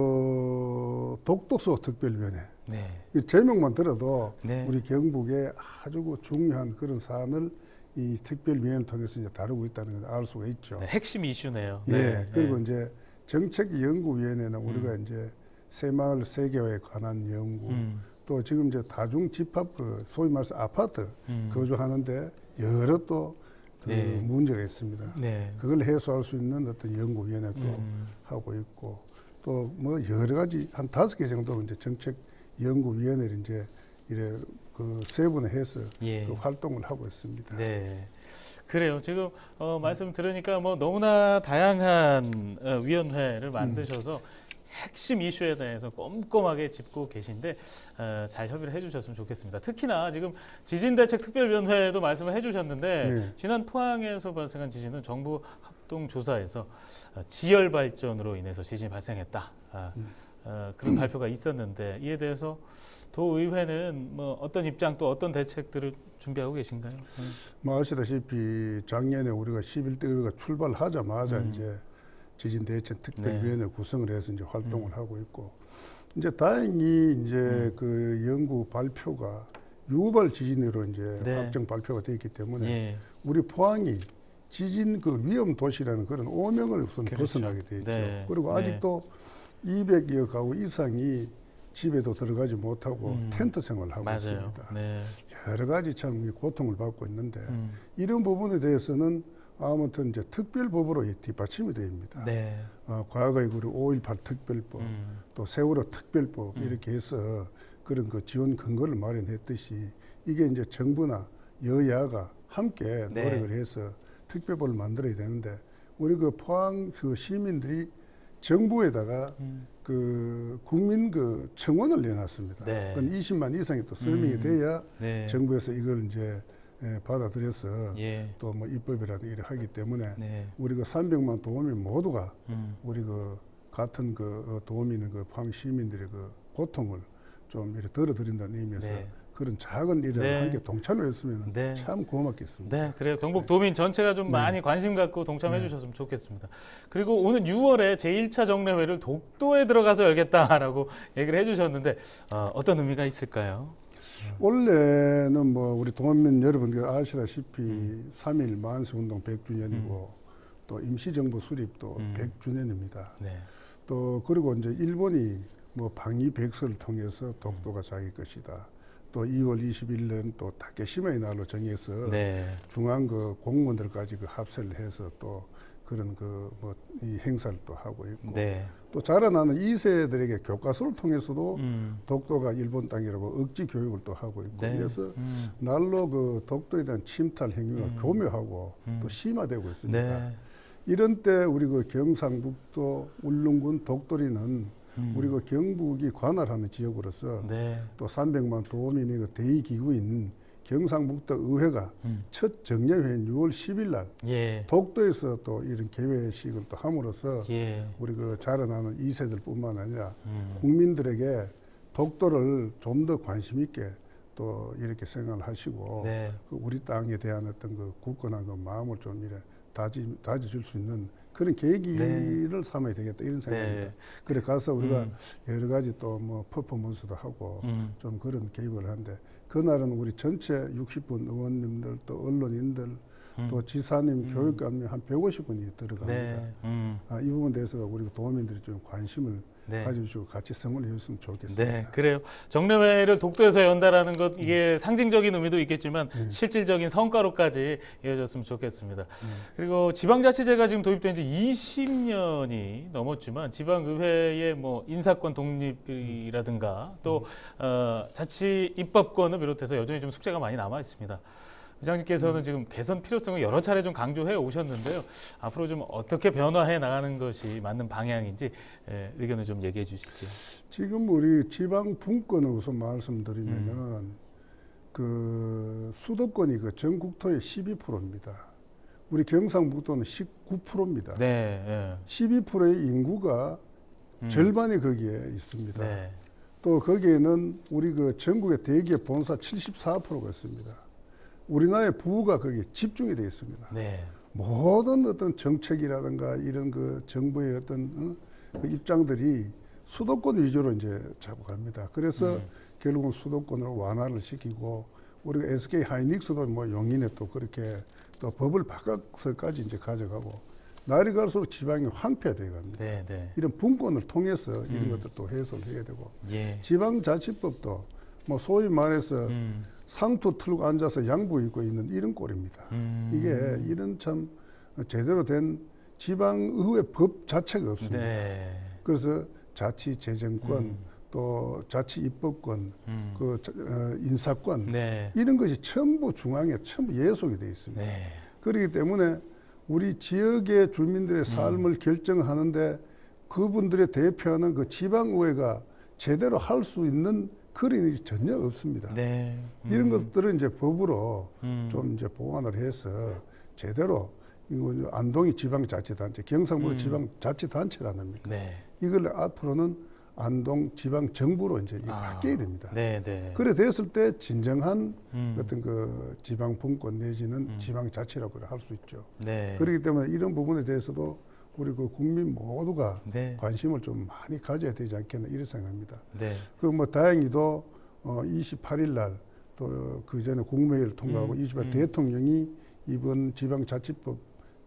외에도 독도수 특별위원회. 네. 이 제목만 들어도 네. 우리 경북의 아주 중요한 그런 사안을 이 특별위원회를 통해서 이제 다루고 있다는 걸 알 수가 있죠. 네, 핵심 이슈네요. 예. 네. 그리고 네. 이제 정책연구위원회는 음. 우리가 이제 새마을 세계화에 관한 연구, 음. 또 지금 이제 다중집합 그 소위 말해서 아파트 음. 거주하는데 여러 또 그 네. 문제가 있습니다. 네. 그걸 해소할 수 있는 어떤 연구위원회도 음. 하고 있고 또 뭐 여러 가지 한 다섯 개 정도 이제 정책연구위원회를 이제 이래 그 세분화해서 예. 그 활동을 하고 있습니다. 네. 그래요. 지금 어, 말씀 들으니까 뭐 너무나 다양한 어, 위원회를 만드셔서 음. 핵심 이슈에 대해서 꼼꼼하게 짚고 계신데 어, 잘 협의를 해주셨으면 좋겠습니다. 특히나 지금 지진대책특별위원회도 말씀을 해주셨는데 네. 지난 포항에서 발생한 지진은 정부 합동조사에서 어, 지열 발전으로 인해서 지진이 발생했다. 아, 음. 어, 그런 발표가 있었는데 이에 대해서 도의회는 뭐 어떤 입장 또 어떤 대책들을 준비하고 계신가요? 음. 뭐 아시다시피 작년에 우리가 십일 대 의회가 출발하자마자 음. 이제 지진대책특별위원회 네. 구성을 해서 이제 활동을 음. 하고 있고 이제 다행히 이제 음. 그 연구 발표가 유발 지진으로 이제 네. 확정 발표가 되어 있기 때문에 예. 우리 포항이 지진 그 위험 도시라는 그런 오명을 우선 그렇죠. 벗어나게 돼 있죠. 네. 그리고 아직도 네. 이백여 가구 이상이 집에도 들어가지 못하고 음. 텐트 생활을 하고 맞아요. 있습니다. 네. 여러 가지 참 고통을 받고 있는데 음. 이런 부분에 대해서는 아무튼 이제 특별법으로 뒷받침이 됩니다. 네. 어, 과거에 우리 오일팔 특별법, 음. 또 세월호 특별법 음. 이렇게 해서 그런 그 지원 근거를 마련했듯이 이게 이제 정부나 여야가 함께 네. 노력을 해서 특별법을 만들어야 되는데 우리 그 포항 그 시민들이 정부에다가 음. 그 국민 그 청원을 내놨습니다. 네. 그건 이십만 이상이 또 서명이 음. 돼야 네. 정부에서 이걸 이제 예, 받아들여서 예. 또 뭐 입법이라든 일을 하기 때문에 네. 우리 그 삼백만 도민 모두가 음. 우리 그 같은 그 도민의 그 포항 시민들의 그 고통을 좀 이렇게 덜어드린다는 의미에서 네. 그런 작은 일에 네. 함께 동참을 했으면 네. 참 고맙겠습니다. 네, 그래요. 경북 도민 전체가 좀 네. 많이 관심 갖고 동참해 네. 주셨으면 좋겠습니다. 그리고 오는 유월에 제일 차 정례회를 독도에 들어가서 열겠다라고 얘기를 해주셨는데 어, 어떤 의미가 있을까요? 원래는 뭐 우리 도민 여러분들 아시다시피 음. 삼 일 만세운동 백 주년이고 음. 또 임시정부 수립도 음. 백 주년입니다. 네. 또 그리고 이제 일본이 뭐 방위백서를 통해서 독도가 자기 것이다. 또 이월 이십일일은 또 다케시마의 날로 정해서 네. 중앙 그 공무원들까지 그 합세를 해서 또 그런 그 뭐 이 행사를 또 하고 있고 네. 또 자라나는 이 세들에게 교과서를 통해서도 음. 독도가 일본 땅이라고 억지 교육을 또 하고 있고 네. 그래서 음. 날로 그 독도에 대한 침탈 행위가 음. 교묘하고 음. 또 심화되고 있습니다. 네. 이런 때 우리 그 경상북도 울릉군 독도리는 음. 우리 그 경북이 관할하는 지역으로서 네. 또 삼백만 도민의 그 대의기구인 경상북도 의회가 음. 첫 정례회인 유월 십일 날 예. 독도에서 또 이런 개회식을 또 함으로써 예. 우리 그 자라나는 이 세들뿐만 아니라 음. 국민들에게 독도를 좀 더 관심 있게 또 이렇게 생각을 하시고 네. 그 우리 땅에 대한 어떤 그 굳건한 그 마음을 좀 이래 다지 다져줄 수 있는 그런 계기를 네. 삼아야 되겠다 이런 생각입니다. 네. 그래 가서 우리가 음. 여러 가지 또 뭐 퍼포먼스도 하고 음. 좀 그런 계획을 하는데 그날은 우리 전체 육십 분 의원님들 또 언론인들 음. 또 지사님 음. 교육감님 한 백오십 분이 들어갑니다. 네. 음. 아, 이 부분에 대해서 우리 도민들이 좀 관심을 네. 가져주시고 같이 성원을 해줬으면 좋겠습니다. 네, 그래요. 정례회를 독도에서 연다라는 것 이게 음. 상징적인 의미도 있겠지만 네. 실질적인 성과로까지 이어졌으면 좋겠습니다. 네. 그리고 지방자치제가 지금 도입된 지 이십 년이 넘었지만 지방의회의 뭐 인사권 독립이라든가 또 어, 자치 입법권을 비롯해서 여전히 좀 숙제가 많이 남아 있습니다. 의장님께서는 음. 지금 개선 필요성을 여러 차례 좀 강조해 오셨는데요. 앞으로 좀 어떻게 변화해 나가는 것이 맞는 방향인지 에, 의견을 좀 얘기해 주시죠. 지금 우리 지방 분권을 우선 말씀드리면은 음. 그 수도권이 그 전국토의 십이 퍼센트입니다. 우리 경상북도는 십구 퍼센트입니다. 네, 네. 십이 퍼센트의 인구가 음. 절반이 거기에 있습니다. 네. 또 거기에는 우리 그 전국의 대기업 본사 칠십사 퍼센트가 있습니다. 우리나라의 부가 거기에 집중이 되어 있습니다. 네. 모든 어떤 정책이라든가 이런 그 정부의 어떤 어? 그 입장들이 수도권 위주로 이제 잡아갑니다. 그래서 음. 결국은 수도권을 완화를 시키고 우리가 에스케이 하이닉스도 뭐 용인에 또 그렇게 또 법을 바꿔서까지 이제 가져가고 날이 갈수록 지방이 황폐화되어 갑니다. 네, 네. 이런 분권을 통해서 음. 이런 것들도 해소를 해야 되고 예. 지방자치법도 뭐 소위 말해서 음. 상투 틀고 앉아서 양복 입고 있는 이런 꼴입니다. 음. 이게 이런 참 제대로 된 지방의회 법 자체가 없습니다. 네. 그래서 자치재정권 음. 또 자치입법권 음. 그 어, 인사권 네. 이런 것이 전부 중앙에 전부 예속이 되어 있습니다. 네. 그렇기 때문에 우리 지역의 주민들의 삶을 음. 결정하는데 그분들의 대표하는 그 지방의회가 제대로 할 수 있는 그런 일이 전혀 없습니다. 네. 음. 이런 것들은 이제 법으로 음. 좀 이제 보완을 해서 제대로 이거 안동이 지방자치단체, 경상북도 음. 지방자치단체라는 겁니까? 네. 이걸 앞으로는 안동 지방정부로 이제 아. 바뀌어야 됩니다. 네, 네. 그래 됐을 때 진정한 음. 어떤 그 지방분권 내지는 음. 지방자치라고 할 수 있죠. 네. 그렇기 때문에 이런 부분에 대해서도 우리 그 국민 모두가 네. 관심을 좀 많이 가져야 되지 않겠나 이런 생각합니다. 네. 그 뭐 다행히도 어 이십팔일 날 또 그 전에 국무회의를 통과하고 음. 이십팔 음. 대통령이 이번 지방자치법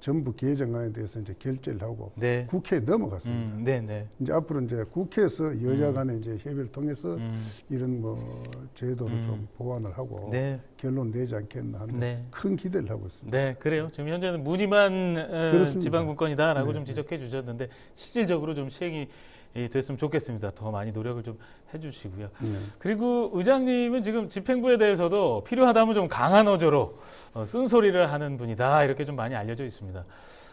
전부 개정안에 대해서 이제 결재를 하고 네. 국회에 넘어갔습니다. 음, 네, 네. 이제 앞으로 이제 국회에서 여야 음. 간에 이제 협의를 통해서 음. 이런 뭐 제도를 음. 좀 보완을 하고 네. 결론 내지 않겠나 하는 네. 큰 기대를 하고 있습니다. 네, 그래요. 지금 현재는 무늬만 어, 지방분권이다라고 네, 좀 네. 지적해 주셨는데 실질적으로 좀 시행이 이 됐으면 좋겠습니다. 더 많이 노력을 좀 해주시고요. 네. 그리고 의장님은 지금 집행부에 대해서도 필요하다면 좀 강한 어조로 어, 쓴소리를 하는 분이다 이렇게 좀 많이 알려져 있습니다.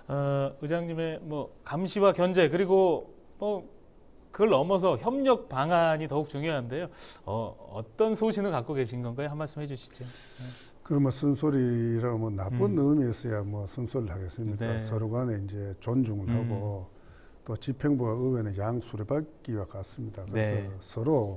어, 의장님의 뭐 감시와 견제 그리고 뭐 그걸 넘어서 협력 방안이 더욱 중요한데요. 어, 어떤 소신을 갖고 계신 건가요? 한 말씀 해주시죠. 네. 그러면 쓴소리라고 뭐 나쁜 음. 의미에서야 뭐 쓴소리를 하겠습니까? 네. 서로 간에 이제 존중을 음. 하고 또 집행부와 의회는 양수레바퀴와 같습니다. 그래서 네. 서로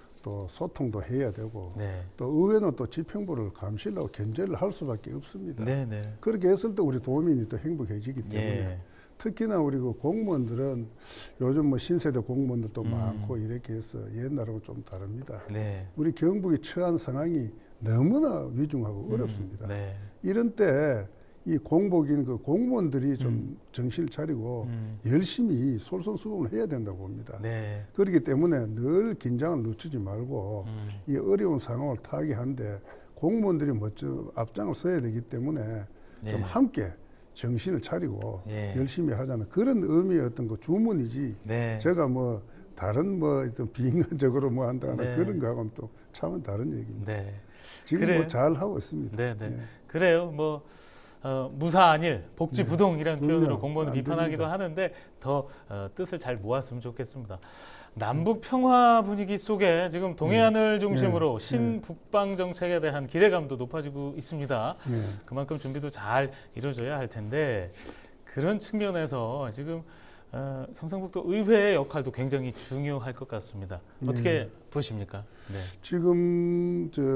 또 소통도 해야 되고 네. 또 의회는 또 집행부를 감시하고 견제를 할 수밖에 없습니다. 네, 네. 그렇게 했을 때 우리 도민이 또 행복해지기 때문에 예. 특히나 우리 그 공무원들은 요즘 뭐 신세대 공무원들도 음. 많고 이렇게 해서 옛날하고 좀 다릅니다. 네. 우리 경북이 처한 상황이 너무나 위중하고 음. 어렵습니다. 네. 이런 때 이 공복인 그 공무원들이 좀 음. 정신을 차리고 음. 열심히 솔선수범을 해야 된다고 봅니다. 네. 그렇기 때문에 늘 긴장을 늦추지 말고 음. 이 어려운 상황을 타개한데 공무원들이 먼저 앞장을 서야 되기 때문에 네. 좀 함께 정신을 차리고 예. 열심히 하자는 그런 의미의 어떤 그 주문이지 네. 제가 뭐 다른 뭐 어떤 비인간적으로 뭐 한다거나 네. 그런 거하고는 또 참은 다른 얘기입니다. 네. 지금 그래요. 뭐 잘 하고 있습니다. 네, 네. 예. 그래요. 뭐 어, 무사안일, 복지부동이라는 네. 표현으로 그럼요. 공무원을 안 비판하기도 됩니다. 하는데 더 어, 뜻을 잘 모았으면 좋겠습니다. 남북 평화 분위기 속에 지금 동해안을 중심으로 네. 신북방 정책에 대한 기대감도 높아지고 있습니다. 네. 그만큼 준비도 잘 이루어져야 할 텐데 그런 측면에서 지금 어, 경상북도 의회의 역할도 굉장히 중요할 것 같습니다. 어떻게 네. 보십니까? 네. 지금 저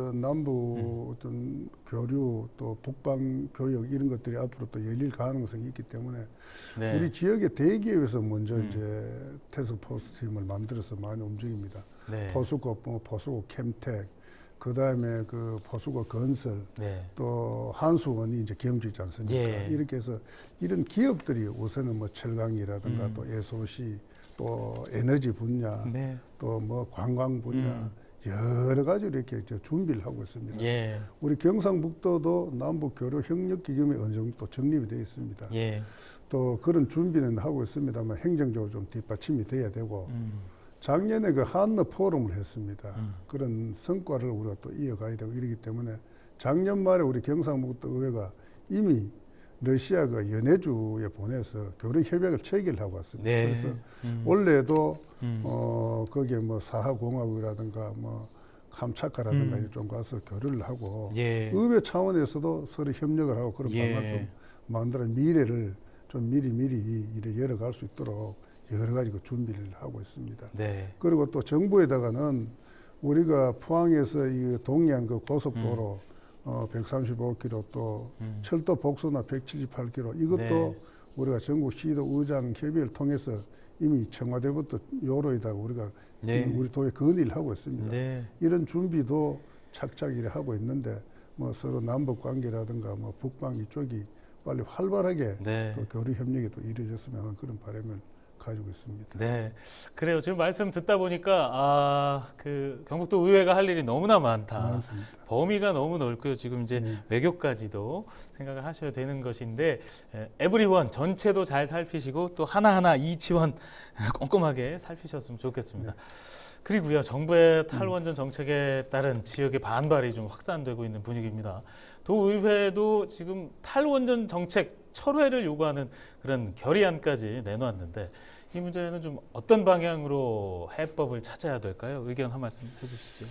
남북 음. 어떤 교류 또 북방 교역 이런 것들이 앞으로 또 열릴 가능성이 있기 때문에 네. 우리 지역의 대기업에서 먼저 음. 이제 태스크포스 팀을 만들어서 많이 움직입니다. 네. 포수고 뭐 포수고 캠텍 그 다음에 그 포수고 건설 네. 또 한수원이 이제 경주 있지 않습니까? 예. 이렇게 해서 이런 기업들이 우선은 뭐 철강이라든가 음. 또 에스오씨 또 에너지 분야 네. 또 뭐 관광 분야 음. 여러 가지 이렇게 저 준비를 하고 있습니다. 예. 우리 경상북도도 남북 교류 협력 기금이 어느 정도 정립이 되어 있습니다. 예. 또 그런 준비는 하고 있습니다만 행정적으로 좀 뒷받침이 돼야 되고 음. 작년에 그 한러 포럼을 했습니다. 음. 그런 성과를 우리가 또 이어가야 되고 이러기 때문에 작년 말에 우리 경상북도 의회가 이미 러시아가 연해주에 보내서 교류 협약을 체결하고 왔습니다. 네. 그래서 음. 올해도 음. 어 거기에 뭐 사하공화국이라든가 뭐 캄차카라든가 음. 이런 좀 가서 교류를 하고 예. 의회 차원에서도 서로 협력을 하고 그런 예. 방안을 좀 만들어 미래를 좀 미리 미리 이래 열어갈 수 있도록 여러 가지 그 준비를 하고 있습니다. 네. 그리고 또 정부에다가는 우리가 포항에서 이 동해안 그 고속도로 음. 어 백삼십오 킬로미터 또 음. 철도 복소나 백칠십팔 킬로미터 이것도 네. 우리가 전국 시도 의장 협의를 통해서 이미 청와대부터 요로에다가 우리가 네. 지금 우리 도에 건의를 하고 있습니다. 네. 이런 준비도 착착 이래 하고 있는데 뭐 서로 남북 관계라든가 뭐 북방 이쪽이 빨리 활발하게 네. 또 교류 협력이 또 이루어졌으면 하는 그런 바람을 가지고 있습니다. 네, 그래요. 지금 말씀 듣다 보니까 아, 그 경북도 의회가 할 일이 너무나 많다. 많습니다. 범위가 너무 넓고요. 지금 이제 네. 외교까지도 생각을 하셔야 되는 것인데 에, 에브리원 전체도 잘 살피시고 또 하나하나 이치원 꼼꼼하게 살피셨으면 좋겠습니다. 네. 그리고요, 정부의 탈원전 정책에 따른 지역의 반발이 좀 확산되고 있는 분위기입니다. 도의회도 지금 탈원전 정책 철회를 요구하는 그런 결의안까지 내놓았는데 이 문제는 좀 어떤 방향으로 해법을 찾아야 될까요? 의견 한 말씀 해주시죠.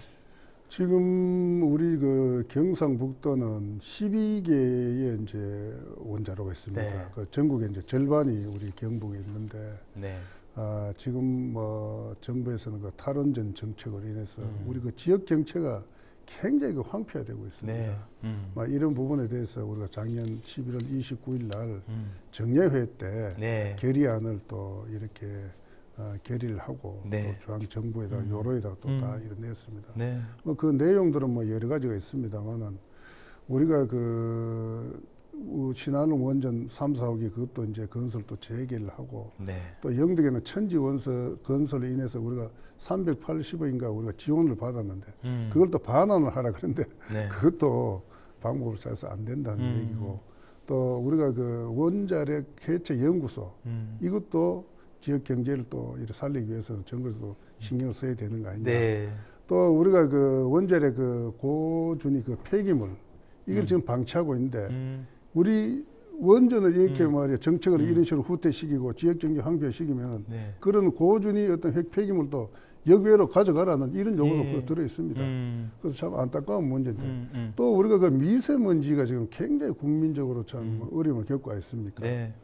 지금 우리 그 경상북도는 십이 개의 이제 원자로가 있습니다. 네. 그 전국에 이제 절반이 우리 경북에 있는데 네. 아, 지금 뭐 정부에서는 그 탈원전 정책으로 인해서 음. 우리 그 지역 경제가 굉장히 그 황폐화되고 있습니다. 네. 음. 막 이런 부분에 대해서 우리가 작년 십일월 이십구일 날 음. 정례회 때 네. 결의안을 또 이렇게 어, 결의를 하고 네. 또 중앙 정부에다 음. 요로에다가 또 다 음. 이뤄냈습니다. 네. 뭐 그 내용들은 뭐 여러 가지가 있습니다만은 우리가 그 신안원 원전 삼, 사호기 그것도 이제 건설 또 재개를 하고 네. 또 영덕에는 천지 원서 건설로 인해서 우리가 삼백팔십억인가 우리가 지원을 받았는데 음. 그걸 또 반환을 하라 그런데 네. 그것도 방법을 찾아서 안 된다는 음. 얘기고 또 우리가 그 원자력 해체 연구소 음. 이것도 지역 경제를 또 이렇게 살리기 위해서는 정부에서도 신경을 써야 되는 거 아니냐. 네. 또 우리가 그 원자력 그 고준위 그 폐기물 이걸 음. 지금 방치하고 있는데 음. 우리 원전을 이렇게 음. 말이야 정책을 음. 이런 식으로 후퇴시키고 지역 경제 황폐시키면 네. 그런 고준위 어떤 핵 폐기물도 역외로 가져가라는 이런 요구도 예. 들어 있습니다. 음. 그래서 참 안타까운 문제인데 음, 음. 또 우리가 그 미세먼지가 지금 굉장히 국민적으로 참 음. 어려움을 겪고 있습니까? 네.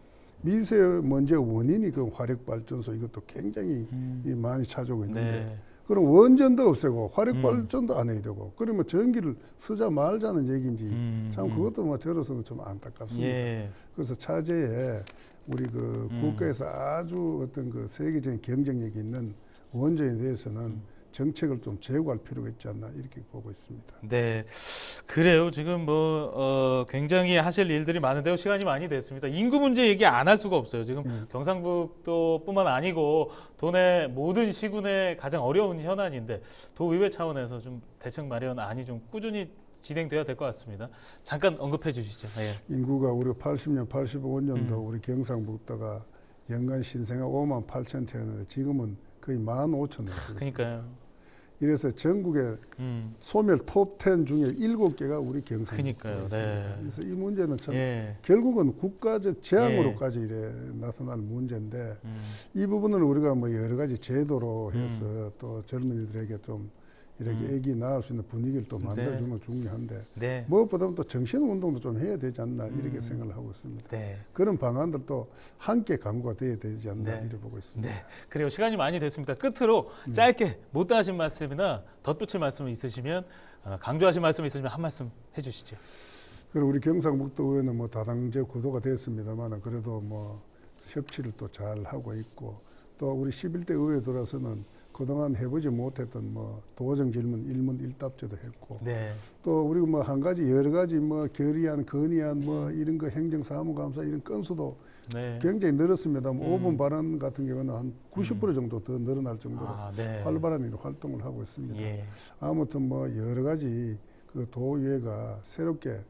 미세먼지의 원인이 그 화력발전소 이것도 굉장히 음. 이 많이 찾아오고 있는데 네. 그럼 원전도 없애고 화력발전도 음. 안 해야 되고 그러면 전기를 쓰자 말자는 얘기인지 음, 참 음. 그것도 뭐 저로서는 좀 안타깝습니다. 예. 그래서 차제에 우리 그 음. 국가에서 아주 어떤 그 세계적인 경쟁력이 있는 원전에 대해서는 음. 정책을 좀 제고할 필요가 있지 않나 이렇게 보고 있습니다. 네, 그래요. 지금 뭐 어, 굉장히 하실 일들이 많은데요. 시간이 많이 됐습니다. 인구 문제 얘기 안 할 수가 없어요. 지금 음. 경상북도뿐만 아니고 도내 모든 시군의 가장 어려운 현안인데 도의회 차원에서 좀 대책 마련안이 좀 꾸준히 진행돼야 될 것 같습니다. 잠깐 언급해 주시죠. 예. 인구가 우리 팔십 년, 팔십오 년도 음. 우리 경상북도가 연간 신생아 오만 팔천 태였는데 지금은 거의 만 오천 명. 그러니까요. 이래서 전국의 음. 소멸 톱 텐 중에 일곱 개가 우리 경상북도에 그러니까요. 있습니다. 네. 그래서 이 문제는 참 예. 결국은 국가적 재앙으로까지 이래 나타날 문제인데 음. 이 부분을 우리가 뭐 여러 가지 제도로 해서 음. 또 젊은이들에게 좀 이렇게 음. 애기 낳을 수 있는 분위기를 또 만들어주는 건 중요한데 네. 무엇보다도 또 정신운동도 좀 해야 되지 않나 이렇게 음. 생각을 하고 있습니다. 네. 그런 방안들도 함께 강구가 돼야 되지 않나 네. 이렇게 보고 있습니다. 네, 그래요. 시간이 많이 됐습니다. 끝으로 음. 짧게 못다 하신 말씀이나 덧붙일 말씀 있으시면 어, 강조하신 말씀 있으시면 한 말씀 해주시죠. 그리고 우리 경상북도 의회는 뭐 다당제 구도가 됐습니다만 그래도 뭐 협치를 또 잘 하고 있고 또 우리 십일 대 의회 들어서는 그동안 해보지 못했던 뭐 도정 질문 일문 일답제도 했고 네. 또 우리가 뭐 한 가지 여러 가지 뭐 결의안 건의안 뭐 이런 거 행정사무감사 이런 건수도 네. 굉장히 늘었습니다. 뭐 음. 오 분 발언 같은 경우는 한 구십 퍼센트 정도 더 늘어날 정도로 아, 네. 활발한 활동을 하고 있습니다. 예. 아무튼 뭐 여러 가지 그 도의회가 새롭게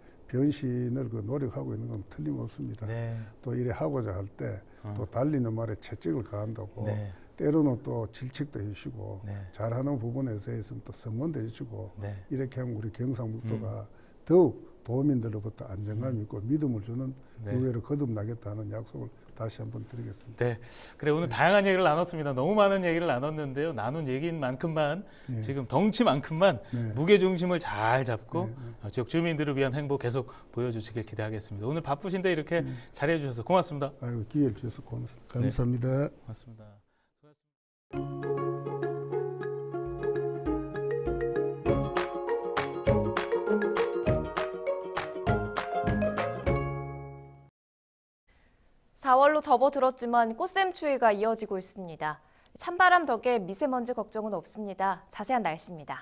변신을 그 노력하고 있는 건 틀림없습니다. 네. 또 이래 하고자 할 때 또 어. 달리는 말에 채찍을 가한다고 네. 때로는 또 질책도 해주시고 네. 잘하는 부분에 대해서는 또 성원도 해주시고 네. 이렇게 하면 우리 경상북도가 음. 더욱 도민들로부터 안정감 음. 있고 믿음을 주는 네. 의회로 거듭나겠다는 약속을 다시 한번 드리겠습니다. 네, 그래 오늘 네. 다양한 얘기를 나눴습니다. 너무 많은 얘기를 나눴는데요. 나눈 얘기인 만큼만 네. 지금 덩치만큼만 네. 무게 중심을 잘 잡고 네, 네. 지역 주민들을 위한 행보 계속 보여주시길 기대하겠습니다. 오늘 바쁘신데 이렇게 네. 잘해주셔서 고맙습니다. 아유, 기회를 주셔서 고맙습니다. 감사합니다. 네. 고맙습니다. 사월로 접어들었지만 꽃샘추위가 이어지고 있습니다. 찬바람 덕에 미세먼지 걱정은 없습니다. 자세한 날씨입니다.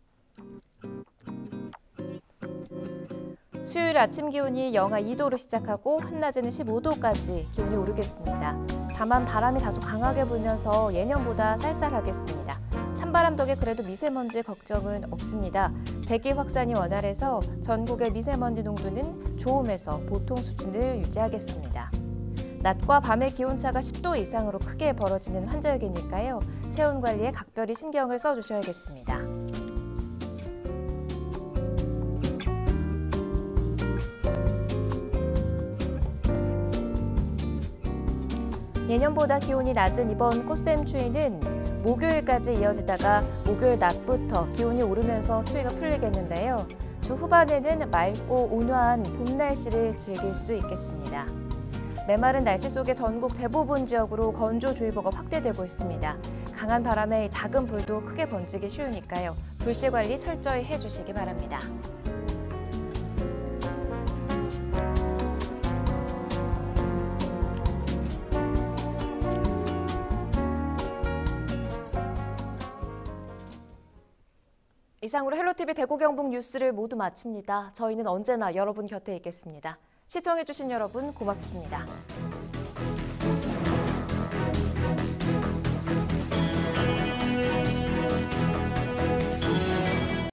수요일 아침 기온이 영하 이 도로 시작하고 한낮에는 십오 도까지 기온이 오르겠습니다. 다만 바람이 다소 강하게 불면서 예년보다 쌀쌀하겠습니다. 찬바람 덕에 그래도 미세먼지 걱정은 없습니다. 대기 확산이 원활해서 전국의 미세먼지 농도는 좋음에서 보통 수준을 유지하겠습니다. 낮과 밤의 기온차가 십 도 이상으로 크게 벌어지는 환절기니까요. 체온 관리에 각별히 신경을 써주셔야겠습니다. 예년보다 기온이 낮은 이번 꽃샘추위는 목요일까지 이어지다가 목요일 낮부터 기온이 오르면서 추위가 풀리겠는데요. 주 후반에는 맑고 온화한 봄 날씨를 즐길 수 있겠습니다. 메마른 날씨 속에 전국 대부분 지역으로 건조주의보가 확대되고 있습니다. 강한 바람에 작은 불도 크게 번지기 쉬우니까요. 불씨 관리 철저히 해주시기 바랍니다. 이상으로 헬로티비 대구 경북 뉴스를 모두 마칩니다. 저희는 언제나 여러분 곁에 있겠습니다. 시청해주신 여러분 고맙습니다.